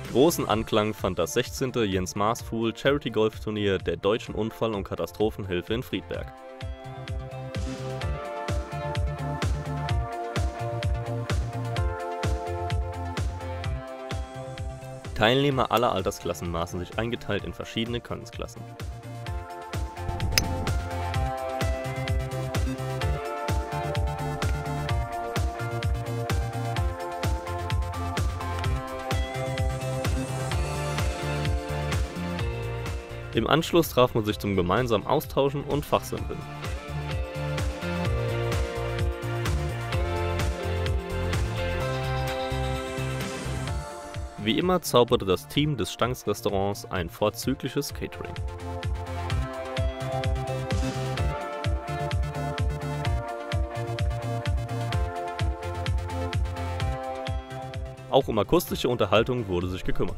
Großen Anklang fand das 16. Jens Maßfuhl Charity Golf Turnier der Deutschen Unfall- und Katastrophenhilfe in Friedberg. Teilnehmer aller Altersklassen maßen sich eingeteilt in verschiedene Könnensklassen. Im Anschluss traf man sich zum gemeinsamen Austauschen und Fachsimpeln. Wie immer zauberte das Team des Stangs-Restaurants ein vorzügliches Catering. Auch um akustische Unterhaltung wurde sich gekümmert.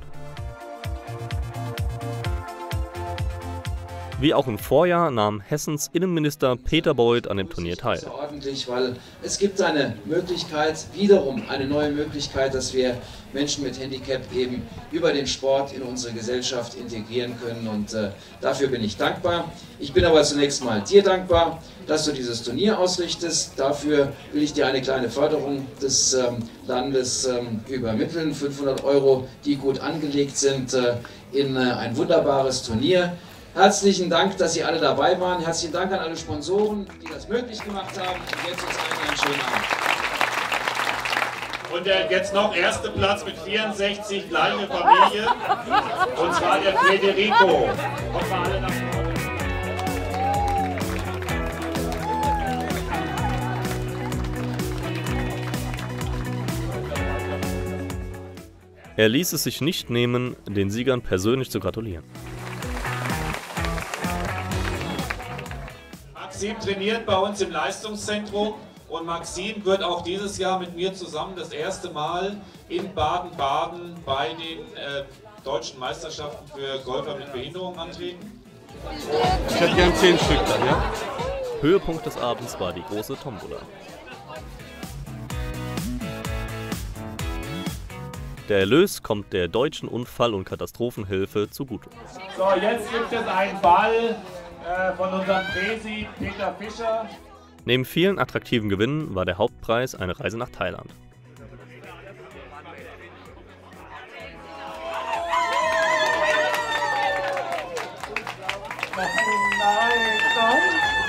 Wie auch im Vorjahr nahm Hessens Innenminister Peter Beuth an dem Turnier teil. Ordentlich, weil es gibt eine Möglichkeit, wiederum eine neue Möglichkeit, dass wir Menschen mit Handicap eben über den Sport in unsere Gesellschaft integrieren können, und dafür bin ich dankbar. Ich bin aber zunächst mal dir dankbar, dass du dieses Turnier ausrichtest. Dafür will ich dir eine kleine Förderung des Landes übermitteln, 500 €, die gut angelegt sind in ein wunderbares Turnier. Herzlichen Dank, dass Sie alle dabei waren. Herzlichen Dank an alle Sponsoren, die das möglich gemacht haben. Und jetzt uns allen einen schönen Abend. Und jetzt noch erster Platz mit 64, gleiche Familie. Und zwar der Federico. Kommen wir alle nach vorne. Er ließ es sich nicht nehmen, den Siegern persönlich zu gratulieren. Maxim trainiert bei uns im Leistungszentrum, und Maxim wird auch dieses Jahr mit mir zusammen das erste Mal in Baden-Baden bei den deutschen Meisterschaften für Golfer mit Behinderung antreten. Ich hätte gern 10 Stück dann, ja? Höhepunkt des Abends war die große Tombola. Der Erlös kommt der Deutschen Unfall- und Katastrophenhilfe zugute. So, jetzt gibt es einen Ball von unserem Präsi Peter Fischer. Neben vielen attraktiven Gewinnen war der Hauptpreis eine Reise nach Thailand. Nein,